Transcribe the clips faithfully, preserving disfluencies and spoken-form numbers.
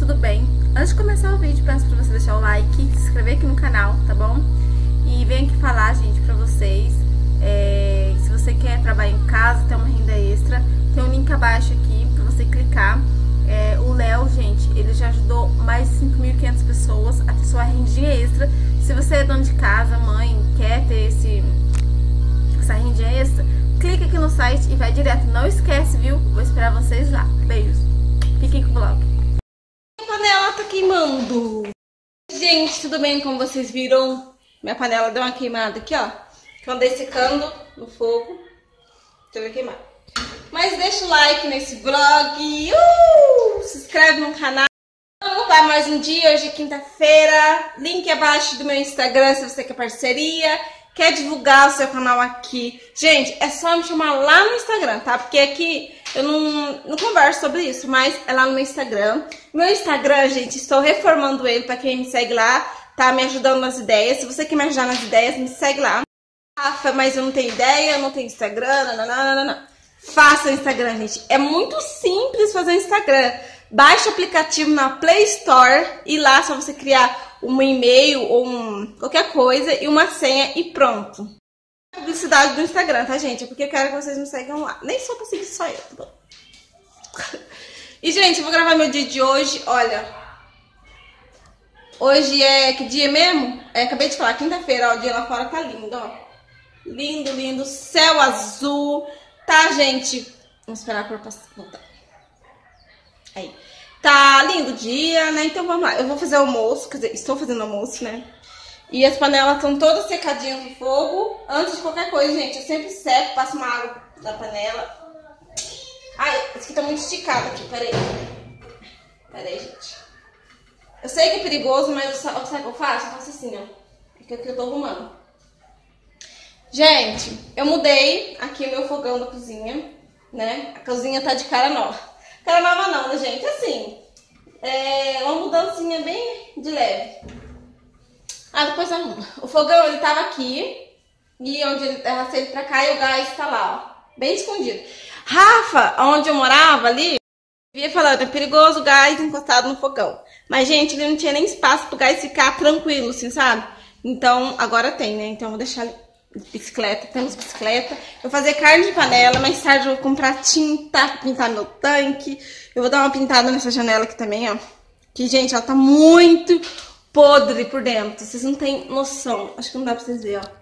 tudo bem? Antes de começar o vídeo, peço pra você deixar o like, se inscrever aqui no canal, tá bom? E venho aqui falar, gente, pra vocês, é, se você quer trabalhar em casa, ter uma renda extra, tem um link abaixo aqui pra você clicar. É, o Léo, gente, ele já ajudou mais de cinco mil e quinhentas pessoas a ter sua rendinha extra. Se você é dono de casa, mãe, quer ter esse, essa rendinha extra, clica aqui no site e vai direto. Não esquece, viu? Vou esperar vocês lá. Beijos. Fiquem com o vlog. Minha panela tá queimando. Gente, tudo bem? Como vocês viram, minha panela deu uma queimada aqui, ó. Que eu andei secando no fogo. Teve queimar. Mas deixa o like nesse vlog. Uh! Se inscreve no canal. Vamos dar mais um dia. Hoje é quinta-feira. Link abaixo do meu Instagram se você quer parceria. Quer divulgar o seu canal aqui. Gente, é só me chamar lá no Instagram, tá? Porque aqui eu não, não converso sobre isso, mas é lá no meu Instagram. Meu Instagram, gente, estou reformando ele pra quem me segue lá. Tá me ajudando nas ideias. Se você quer me ajudar nas ideias, me segue lá. Rafa, mas eu não tenho ideia, eu não tenho Instagram, nananana. Faça o Instagram, gente. É muito simples fazer o Instagram. Baixe o aplicativo na Play Store e lá é só você criar um e-mail ou um, qualquer coisa e uma senha e pronto. Publicidade do Instagram, tá, gente? É porque eu quero que vocês me sigam lá. Nem só pra seguir só eu, tá bom? E, gente, eu vou gravar meu dia de hoje. Olha, hoje é que dia mesmo? É, acabei de falar, quinta-feira, ó, o dia lá fora tá lindo, ó. Lindo, lindo, céu azul. Tá, gente? Vamos esperar por voltar. Aí. Tá lindo o dia, né? Então vamos lá. Eu vou fazer almoço, quer dizer, estou fazendo almoço, né? E as panelas estão todas secadinhas no fogo. Antes de qualquer coisa, gente, eu sempre seco, passo uma água na panela. Ai, esse aqui tá muito esticado aqui, peraí. Peraí, gente. Eu sei que é perigoso, mas sabe o que eu faço? Eu faço assim, ó. Porque aqui eu tô arrumando. Gente, eu mudei aqui o meu fogão da cozinha, né? A cozinha tá de cara nova. Cara nova não, né, gente? Assim, é uma mudancinha bem de leve. Ah, depois arruma. O fogão, ele tava aqui, e onde ele arrastei ele pra cá, e o gás tá lá, ó, bem escondido. Rafa, onde eu morava ali, eu ia falando, é perigoso o gás encostado no fogão. Mas, gente, ele não tinha nem espaço pro gás ficar tranquilo, assim, sabe? Então, agora tem, né? Então, eu vou deixar ali. Bicicleta, temos bicicleta. Eu vou fazer carne de panela. Mais tarde eu vou comprar tinta pra pintar meu tanque. Eu vou dar uma pintada nessa janela aqui também, ó. Que, gente, ela tá muito podre por dentro. Vocês não têm noção. Acho que não dá pra vocês verem, ó.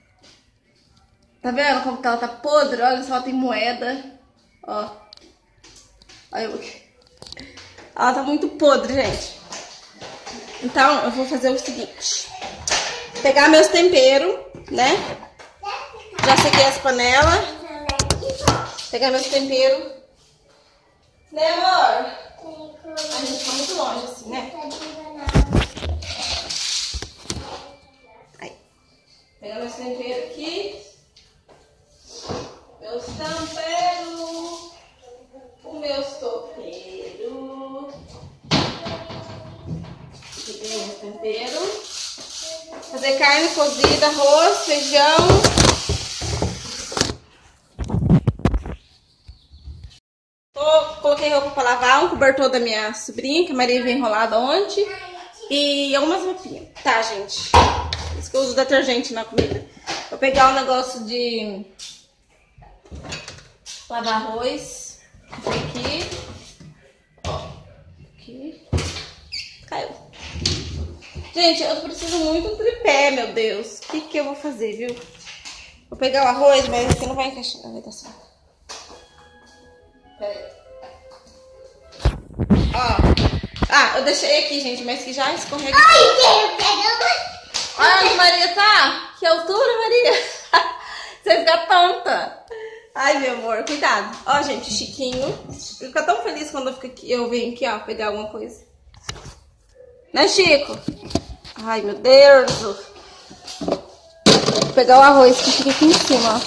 Tá vendo como que ela tá podre? Olha só, ela tem moeda. Ó. Olha eu... Ela tá muito podre, gente. Então, eu vou fazer o seguinte. Pegar meus temperos, né? Já sequei as panelas. Pegar meus temperos. Né, amor? A gente tá muito longe assim, né? Aí. Pegar meus temperos aqui. Meus temperos. Os meus topeiros. Peguei meus temperos. Fazer carne cozida, arroz, feijão. Tô, coloquei roupa pra lavar, um cobertor da minha sobrinha, que a Maria veio enrolada ontem. E algumas roupinhas. Tá, gente. Isso que eu uso detergente na comida. Vou pegar um negócio de lavar arroz. Aqui. Ó. Aqui. Caiu. Gente, eu preciso muito do tripé, meu Deus. O que que eu vou fazer, viu? Vou pegar o arroz, mas aqui não vai encaixar. Não vai dar certo. Pera aí. Ó. Ah, eu deixei aqui, gente, mas que já escorrega. Ai, Deus, pegou. Olha onde Maria tá. Que altura, Maria. Você fica tonta. Ai, meu amor, cuidado. Ó, gente, o Chiquinho. Ele fica tão feliz quando eu, fico aqui, eu venho aqui, ó, pegar alguma coisa. Né, Chico? Ai, meu Deus. Vou pegar o arroz que fica aqui em cima,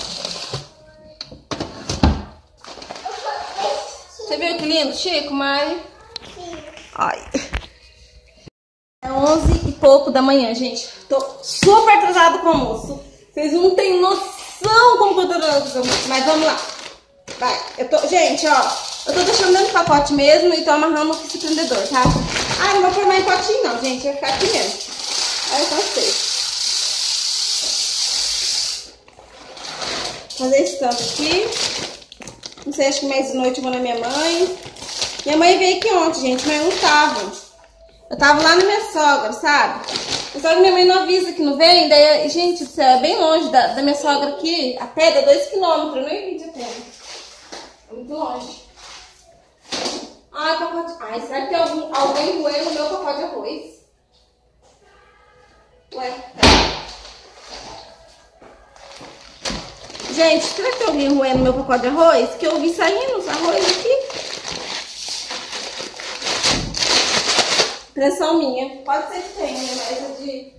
ó. Você viu que lindo, Chico, Mari? Sim. Ai. É onze e pouco da manhã, gente. Tô super atrasado com o almoço. Vocês não têm noção como que eu tô atrasado com o almoço. Mas vamos lá. Vai. Eu tô... Gente, ó. Eu tô deixando dentro do pacote mesmo e tô amarrando esse prendedor, tá? Ah, não vou formar em potinho não, gente. Vai ficar aqui mesmo. Aí eu cansei. Fazer esse tanto aqui. Não sei, acho que mais de noite eu vou na minha mãe. Minha mãe veio aqui ontem, gente, mas eu não tava. Eu tava lá na minha sogra, sabe? Só que minha mãe não avisa que não vem. Daí, gente do céu, é bem longe da, da minha sogra aqui. A pé dá dois quilômetros. Eu nem vi de pé. É muito longe. Ai, pacote. Ai, será que tem algum, alguém roendo no meu pacote de arroz? Ué. Gente, será que tem alguém roendo no meu pacote de arroz? Que eu vi saindo os arroz aqui. Impressão minha. Pode ser que tenha, mas é de...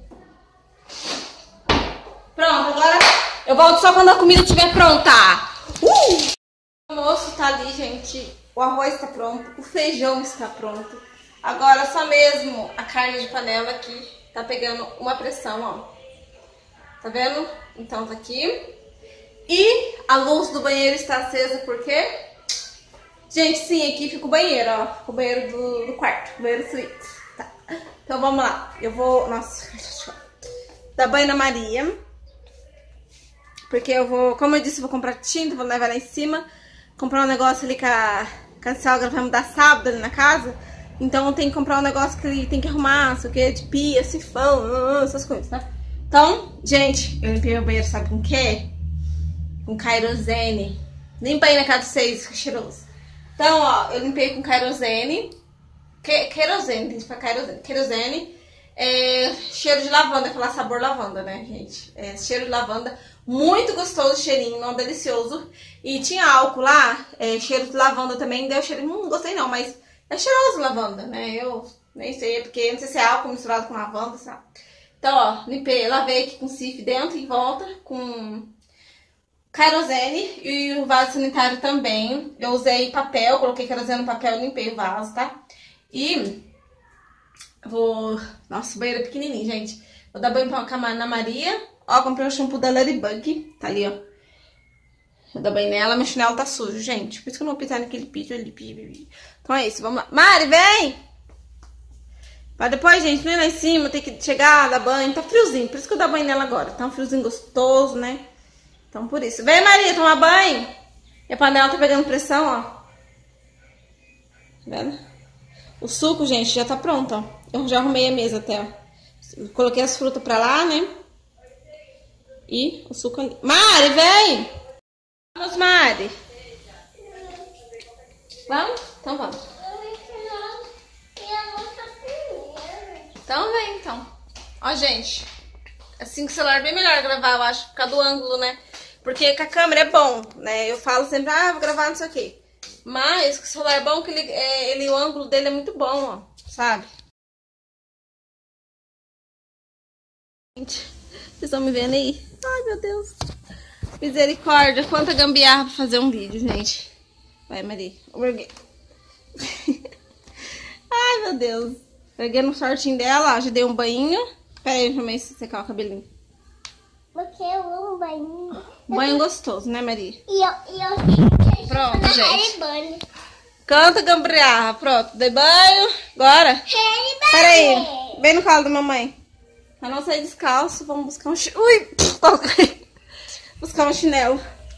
Pronto, agora eu volto só quando a comida estiver pronta. Uh! O almoço tá ali, gente. O arroz está pronto. O feijão está pronto. Agora só mesmo a carne de panela aqui tá pegando uma pressão, ó. Tá vendo? Então tá aqui. E a luz do banheiro está acesa porque... Gente, sim, aqui fica o banheiro, ó. O banheiro do, do quarto. O banheiro suíte. Tá. Então vamos lá. Eu vou... Nossa. Dar banho na Maria. Porque eu vou... Como eu disse, eu vou comprar tinta. Vou levar lá em cima. Comprar um negócio ali que a, que a sogra vai mudar sábado ali na casa. Então tem que comprar um negócio que ele tem que arrumar. Sei o que, de pia, sifão, essas coisas, tá? Então, gente, eu limpei meu banheiro, sabe com o quê? Com querosene. Limpa aí na casa de vocês, que cheiroso. Então, ó, eu limpei com querosene. Que, querosene, tem que falar querosene. Querosene. É, cheiro de lavanda, é falar sabor lavanda, né, gente? É, cheiro de lavanda. Muito gostoso o cheirinho, não delicioso. E tinha álcool lá, é, cheiro de lavanda também. Deu cheiro, não gostei não, mas é cheiroso lavanda, né? Eu nem sei, porque não sei se é álcool misturado com lavanda, sabe? Então, ó, limpei, lavei aqui com cif dentro e volta, com... querosene e o vaso sanitário também. Eu usei papel, coloquei querosene no papel e limpei o vaso, tá? E vou... Nossa, o banheiro é pequenininho, gente. Vou dar banho pra na Maria. Ó, comprei o shampoo da Ladybug. Tá ali, ó. Vou dar banho nela. Meu chinelo tá sujo, gente. Por isso que eu não vou pisar naquele vídeo ali. Então é isso, vamos lá. Mari, vem! Pra depois, gente, não ir lá em cima, tem que chegar, dar banho. Tá friozinho, por isso que eu dou banho nela agora. Tá um friozinho gostoso, né? Então, por isso. Vem, Maria, tomar banho. E a panela tá pegando pressão, ó. Tá vendo? O suco, gente, já tá pronto, ó. Eu já arrumei a mesa até, ó. Eu coloquei as frutas pra lá, né? E o suco ali. Mari, vem! Vamos, Mari. Vamos? Então vamos. Então vem, então. Ó, gente. Assim que o celular é bem melhor gravar, eu acho, por causa do ângulo, né? Porque com a câmera é bom, né? Eu falo sempre, ah, vou gravar não sei o quê. Mas com o celular é bom que ele, é, ele, o ângulo dele é muito bom, ó. Sabe? Gente, vocês estão me vendo aí? Ai, meu Deus. Misericórdia, quanta gambiarra pra fazer um vídeo, gente. Vai, Maria. Orguei. Ai, meu Deus. Peguei no shortinho dela, ó. Já dei um banho. Pera aí, deixa eu secar o cabelinho. Porque eu amo banho. Banho gostoso, né, Maria? E eu, e eu Pronto, gente. banho. Canta gambiarra. Pronto, dei banho. Agora. Pera aí. Vem no colo da mamãe. Pra não sair descalço, vamos buscar um chinelo. Ui! Buscar um chinelo.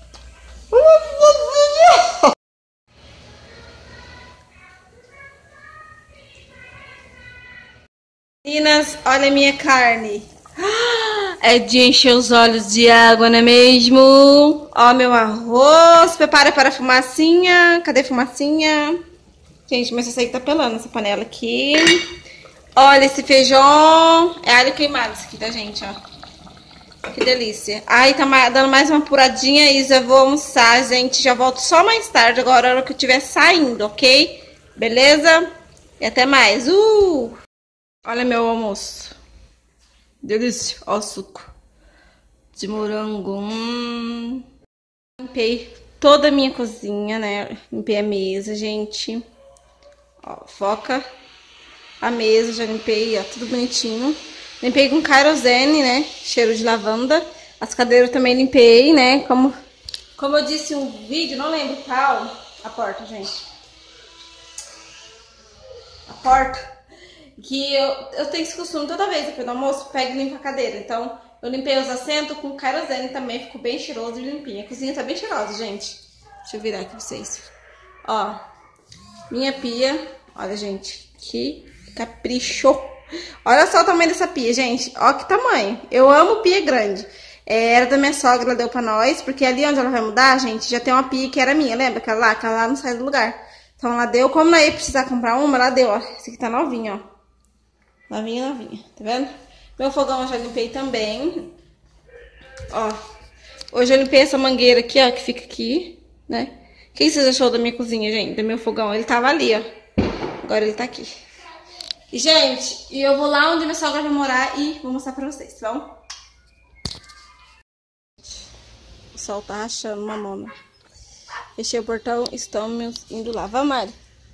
Meninas, olha a minha carne. É de encher os olhos de água, não é mesmo? Ó, meu arroz. Prepara para a fumacinha. Cadê a fumacinha? Gente, mas essa aí tá pelando, essa panela aqui. Olha esse feijão. É alho queimado isso aqui, tá, gente? Ó. Que delícia. Ai, tá dando mais uma apuradinha, Isa. Vou almoçar, gente. Já volto só mais tarde, agora, a hora que eu estiver saindo, ok? Beleza? E até mais. Uh! Olha meu almoço. Delícia. Ó o suco de morango. Hum. Limpei toda a minha cozinha, né? Limpei a mesa, gente. Ó, foca a mesa, já limpei, ó, tudo bonitinho. Limpei com querosene, né? Cheiro de lavanda. As cadeiras também limpei, né? Como, como eu disse em um vídeo, não lembro qual. A porta, gente. A porta. Que eu, eu tenho esse costume toda vez, depois do almoço, pego e limpo a cadeira. Então, eu limpei os assentos com querosene também, ficou bem cheiroso e limpinho. A cozinha tá bem cheirosa, gente. Deixa eu virar aqui pra vocês. Ó, minha pia. Olha, gente, que capricho. Olha só o tamanho dessa pia, gente. Ó que tamanho. Eu amo pia grande. É, era da minha sogra, ela deu pra nós, porque ali onde ela vai mudar, gente, já tem uma pia que era minha, lembra? Aquela lá, aquela lá não sai do lugar. Então ela deu, como não ia precisar comprar uma, ela deu, ó. Essa aqui tá novinha, ó. Novinha, novinha, tá vendo? Meu fogão eu já limpei também. Ó, hoje eu limpei essa mangueira aqui, ó, que fica aqui, né? O que vocês acharam da minha cozinha, gente? Do meu fogão? Ele tava ali, ó. Agora ele tá aqui. E, gente, e eu vou lá onde minha sogra vai morar e vou mostrar pra vocês, tá bom? O sol tá rachando, mamona. Fechei o portão, estamos indo lá. Vamos, Mari?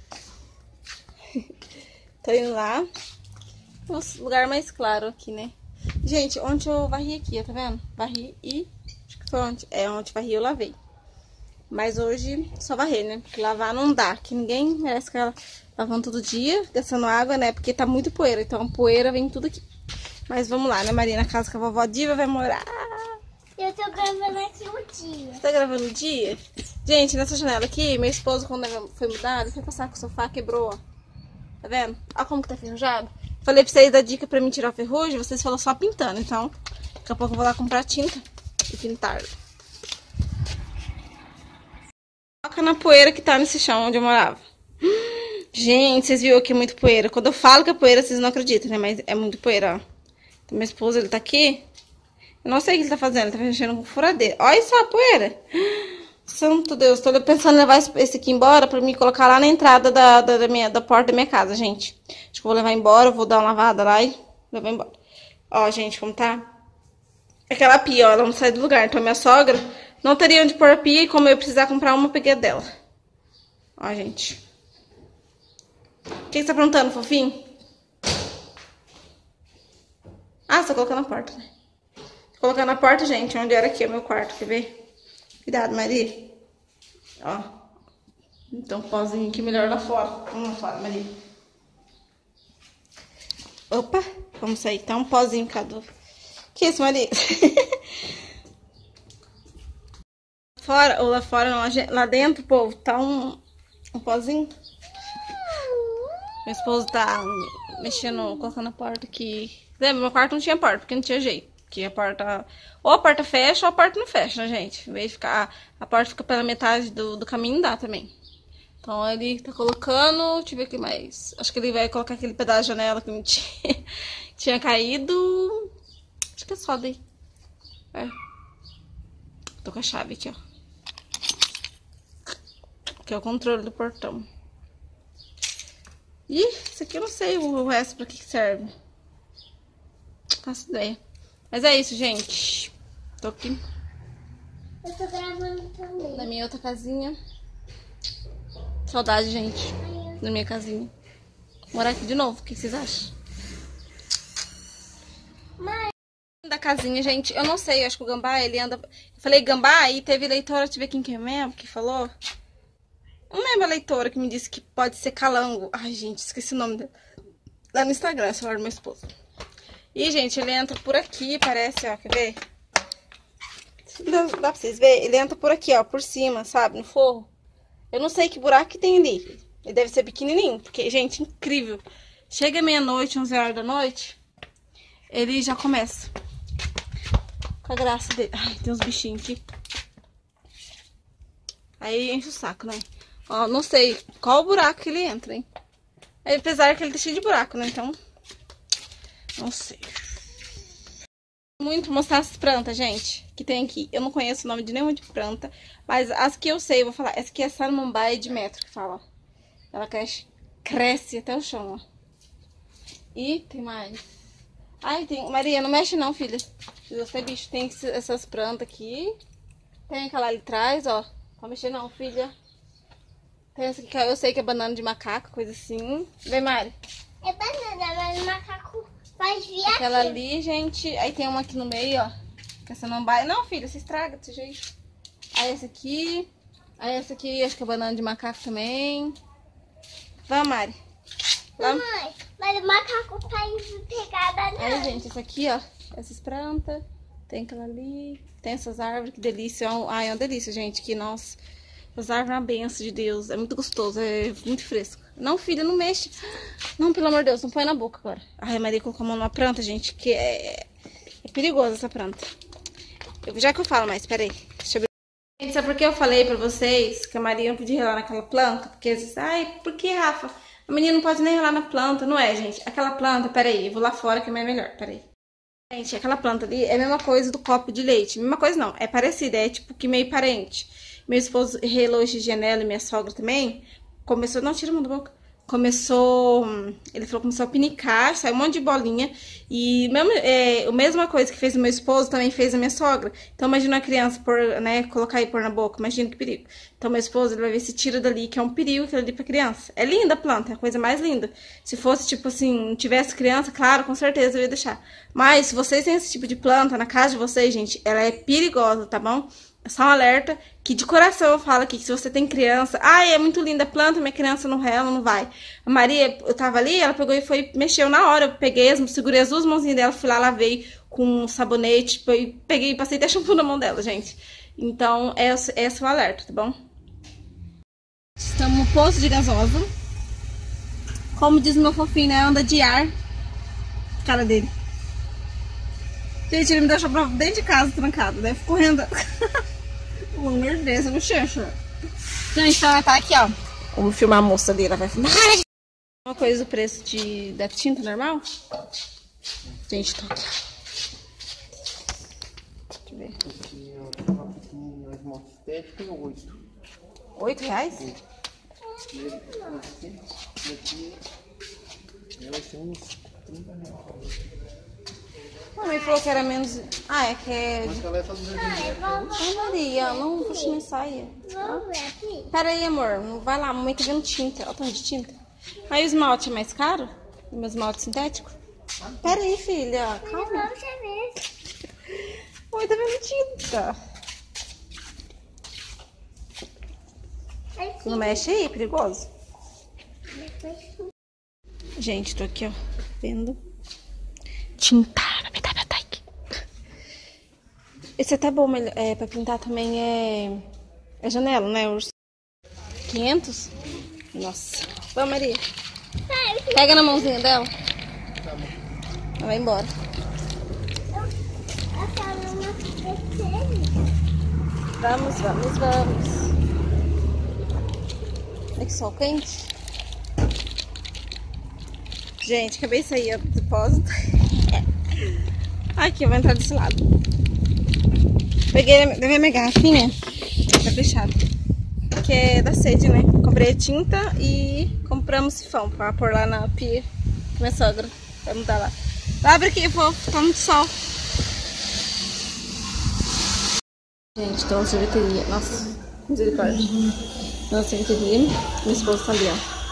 Tô indo lá. Um lugar mais claro aqui, né? Gente, ontem eu varri aqui, ó, tá vendo? Varri e... Acho que foi ontem. É, ontem varri e eu lavei. Mas hoje só varrer, né? Porque lavar não dá. Que ninguém merece ficar lavando todo dia, gastando água, né? Porque tá muito poeira. Então a poeira vem tudo aqui. Mas vamos lá, né, Maria? Na casa que a vovó Diva vai morar. Eu tô gravando aqui o dia. Você tá gravando o dia? Gente, nessa janela aqui, meu esposo, quando foi mudado, ele foi passar com o sofá, quebrou, ó. Tá vendo? Olha como que tá enferrujado. Falei pra vocês dar dica pra mim tirar a ferrugem, vocês falaram só pintando. Então, daqui a pouco eu vou lá comprar tinta e pintar. Coloca na poeira que tá nesse chão onde eu morava. Gente, vocês viram aqui muito poeira. Quando eu falo que é poeira, vocês não acreditam, né? Mas é muito poeira, ó. Então, meu esposo, ele tá aqui. Eu não sei o que ele tá fazendo, ele tá mexendo com furadeira. Olha só a poeira. Santo Deus, tô pensando em levar esse aqui embora pra me colocar lá na entrada da, da, da, minha, da porta da minha casa, gente. Acho que eu vou levar embora, eu vou dar uma lavada lá e levar embora. Ó, gente, como tá? Aquela pia, ó, ela não sai do lugar. Então, minha sogra não teria onde pôr a pia e como eu precisar comprar uma, eu peguei a dela. Ó, gente. O que você tá aprontando, fofinho? Ah, você tá colocando na porta, né? Colocar na porta, gente, onde era aqui, é o meu quarto, quer ver? Cuidado, Maria. Ó. Então, pozinho aqui melhor lá fora. Vamos lá fora, Maria. Opa, vamos sair. Tá um pozinho cada. Que isso, Maria? Fora, ou lá fora, não, lá dentro, povo, tá um, um pozinho. Meu esposo tá mexendo, colocando a porta aqui. Lembra, meu quarto não tinha porta, porque não tinha jeito. Que a porta, ou a porta fecha ou a porta não fecha, né, gente? Em vez de ficar, a porta fica pela metade do, do caminho, dá também. Então ele tá colocando, deixa eu ver o que mais. Acho que ele vai colocar aquele pedaço de janela que não tinha, tinha caído. Acho que é só daí. É. Tô com a chave aqui, ó. Que é o controle do portão. Ih, isso aqui eu não sei o resto pra que serve. Não faço ideia. Mas é isso, gente. Tô aqui. Eu tô gravando também. Na minha outra casinha. Saudade, gente. Na minha casinha. Morar aqui de novo. O que vocês acham? Mãe. Da casinha, gente. Eu não sei. Eu acho que o Gambá, ele anda... Eu falei Gambá e teve leitora. Deixa eu ver quem que é mesmo que falou. Não lembro a leitora que me disse que pode ser calango. Ai, gente. Esqueci o nome dela. Lá no Instagram, celular do meu esposo. E, gente, ele entra por aqui, parece, ó, quer ver? Dá, dá pra vocês verem? Ele entra por aqui, ó, por cima, sabe, no forro. Eu não sei que buraco que tem ali. Ele deve ser pequenininho, porque, gente, incrível. Chega meia-noite, onze horas da noite, ele já começa. Com a graça dele. Ai, tem uns bichinhos aqui. Aí enche o saco, né? Ó, não sei qual o buraco que ele entra, hein? Apesar que ele tá cheio de buraco, né, então... Não sei. Muito mostrar as plantas, gente, que tem aqui. Eu não conheço o nome de nenhuma de planta, mas as que eu sei, eu vou falar. Essa aqui é samambaia de metro, que fala, ó. Ela cresce, cresce até o chão, ó. E tem mais. Ai, tem... Maria, não mexe não, filha. Você, bicho, tem essas plantas aqui. Tem aquela ali atrás, ó. Não pode mexer não, filha. Tem essa aqui que eu sei que é banana de macaco, coisa assim. Vem, Mari. É banana, mas o macaco faz vir Aquela aqui. ali, gente. Aí tem uma aqui no meio, ó. Que essa não vai. Não, filha, você estraga desse jeito. Aí essa aqui. Aí essa aqui, acho que é banana de macaco também. Vamos, Mari. Lá... Mãe, mas o macaco tá pegada não. Aí, gente, isso aqui, ó. Essas plantas. Tem aquela ali. Tem essas árvores, que delícia. É um... Ai, é uma delícia, gente. Que, nossa, as árvores é uma benção de Deus. É muito gostoso, é muito fresco. Não, filha, não mexe. Não, pelo amor de Deus, não põe na boca agora. Ai, a Maria colocou a mão numa planta, gente, que é... É perigosa essa planta. Eu... Já que eu falo mais, peraí. Deixa eu ver. Gente, sabe por que eu falei pra vocês que a Maria não podia relar naquela planta? Porque às vezes, ai, por que, Rafa? A menina não pode nem relar na planta. Não é, gente. Aquela planta, peraí, eu vou lá fora que é melhor, peraí. Gente, aquela planta ali é a mesma coisa do copo de leite. Mesma coisa não, é parecida, é tipo que meio parente. Meu esposo relou esse janela e minha sogra também. Começou, não, tira a mão da boca. Começou, ele falou que começou a pinicar, saiu um monte de bolinha. E mesmo, é, a mesma coisa que fez o meu esposo, também fez a minha sogra. Então imagina a criança por, né, colocar e pôr na boca, imagina que perigo. Então meu esposo, ele vai ver se tira dali, que é um perigo aquilo ali pra criança. É linda a planta, é a coisa mais linda. Se fosse tipo assim, não tivesse criança, claro, com certeza eu ia deixar. Mas se vocês têm esse tipo de planta na casa de vocês, gente, ela é perigosa, tá bom? É só um alerta que de coração eu falo aqui que se você tem criança... Ai, é muito linda a planta, minha criança não rela, não vai. A Maria, eu tava ali, ela pegou e foi, mexeu na hora. Eu peguei, segurei as duas mãozinhas dela, fui lá, lavei com sabonete, peguei e passei até shampoo na mão dela, gente. Então, esse, esse é o alerta, tá bom? Estamos no posto de gasosa. Como diz meu fofinho, né? Anda de ar. Cara dele. Gente, ele me deixou pra dentro de casa trancado, deve correndo. Pelo amor de Deus, eu não chancho. Gente, então ela tá aqui, ó. Vamos filmar a moça ali, ela vai filmar. Uma coisa do preço de, da tinta normal. Gente, tô aqui. Deixa eu ver. Oito reais? A mãe falou que era menos... Ah, é que é... Ai, Maria, não puxa minha saia. Pera aí, amor. Não vai lá, a mamãe tá vendo tinta. Olha o tanto de tinta. Aí o esmalte é mais caro? O meu esmalte sintético? Pera aí, filha. Calma. Mãe tá vendo tinta. Não mexe aí, perigoso. Gente, tô aqui, ó. Vendo. Tinta. Esse é até bom é, pra pintar também é, é janela, né? quinhentos? Nossa. Vamos, Maria. Pega na mãozinha dela. Ela vai embora. Vamos, vamos, vamos. Olha que sol quente. Gente, acabei de sair do depósito. Aqui, eu vou entrar desse lado. Peguei da minha garrafinha, tá fechado, que é da sede, né? Comprei tinta e compramos sifão pra pôr lá na pia com minha sogra. Vai mudar lá. Abre aqui, fofo, tá muito sol. Gente, tô na sorveteria. Nossa, misericórdia. Tô na sorveteria. Meu esposo tá ali,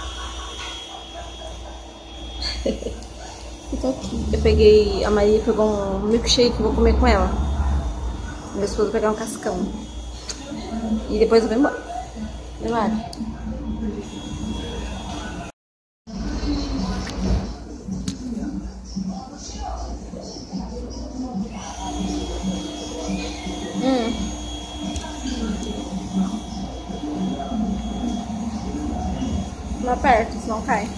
ó. Eu tô aqui. Eu peguei, a Maria pegou um milkshake que eu vou comer com ela. Meu esposo vai pegar um cascão. E depois eu vou embora. Vai. Hum. Não aperta, senão cai.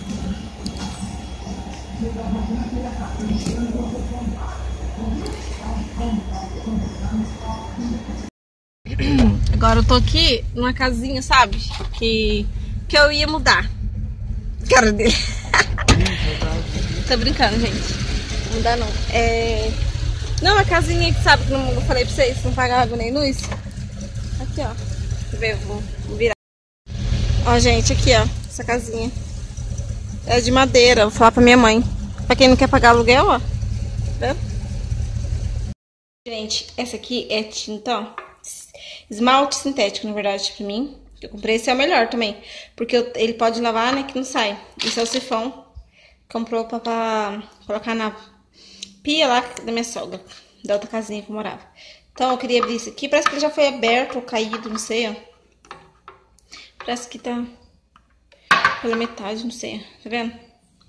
Agora eu tô aqui numa casinha, sabe? Que, que eu ia mudar. Cara dele. Tô brincando, gente. Não mudar não. É... Não, uma casinha que sabe que não, eu falei pra vocês, não paga água nem luz. Aqui, ó. Deixa eu ver, vou virar. Ó, gente, aqui, ó. Essa casinha. É de madeira, vou falar pra minha mãe. Pra quem não quer pagar aluguel, ó. Tá vendo? Gente, essa aqui é tinta, ó. Esmalte sintético, na verdade, pra mim. Eu comprei, esse é o melhor também. Porque eu, ele pode lavar, né, que não sai. Esse é o sifão. Comprou pra, pra colocar na pia lá da minha sogra. Da outra casinha que eu morava. Então, eu queria abrir isso aqui. Parece que ele já foi aberto ou caído, não sei, ó. Parece que tá pela metade, não sei. Tá vendo?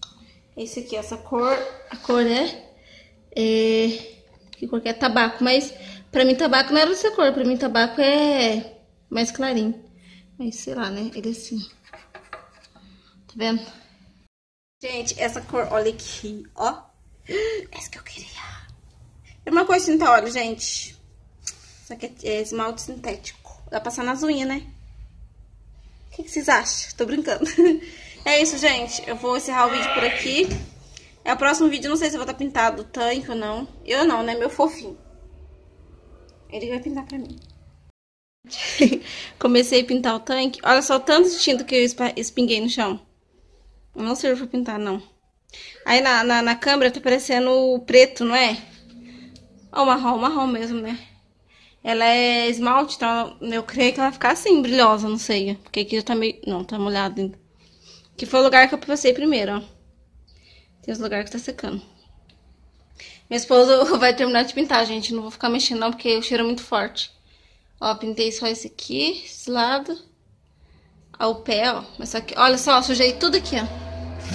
Esse aqui, essa cor, a cor é, é que cor que é? Tabaco, mas pra mim tabaco não era dessa cor, pra mim tabaco é mais clarinho. Mas sei lá, né, ele é assim. Tá vendo? Gente, essa cor, olha aqui, ó. Essa que eu queria. É uma cor cinta, olha, gente. Isso aqui é esmalte sintético. Dá pra passar nas unhas, né? O que, que vocês acham? Tô brincando. É isso, gente. Eu vou encerrar o vídeo por aqui. É o próximo vídeo, não sei se eu vou estar pintado o tanque ou não. Eu não, né? Meu fofinho. Ele vai pintar pra mim. Comecei a pintar o tanque. Olha só o tanto de tinta que eu espinguei no chão. Não serve pra pintar, não. Aí na, na, na câmera tá parecendo preto, não é? Ó, marrom, marrom mesmo, né? Ela é esmalte, então eu creio que ela vai ficar assim, brilhosa, não sei. Porque aqui já tá meio... Não, tá molhado ainda. Aqui foi o lugar que eu passei primeiro, ó. Tem os lugares que tá secando. Minha esposa vai terminar de pintar, gente. Não vou ficar mexendo não, porque o cheiro é muito forte. Ó, pintei só esse aqui, esse lado. Ó, o pé, ó. Mas só que, olha só, sujei tudo aqui, ó.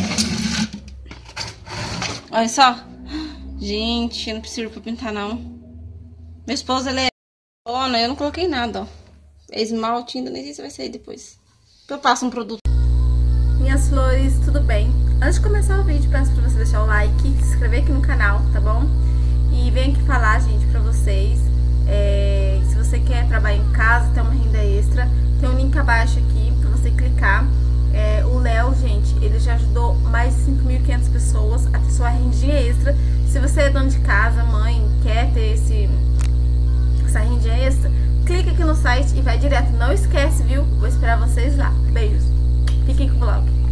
Olha só. Gente, não precisa pra pintar, não. Minha esposa, ela é... Dona, eu não coloquei nada, ó. É esmalte ainda, nem sei se vai sair depois. Eu passo um produto. Minhas flores, tudo bem? Antes de começar o vídeo, peço pra você deixar o like, se inscrever aqui no canal, tá bom? E venho aqui falar, gente, pra vocês. É, se você quer trabalhar em casa, ter uma renda extra, tem um link abaixo aqui pra você clicar. É, o Léo, gente, ele já ajudou mais de cinco mil e quinhentas pessoas a ter sua rendinha extra. Se você é dono de casa, mãe, quer ter esse, essa rendinha extra, clica aqui no site e vai direto. Não esquece, viu? Vou esperar vocês lá. Beijos. Fiquem com o vlog.